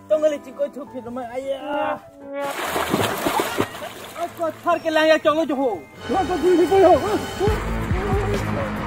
Tunggu cingko cupi nama ayah. Aku thar ke langa chongo jo ho.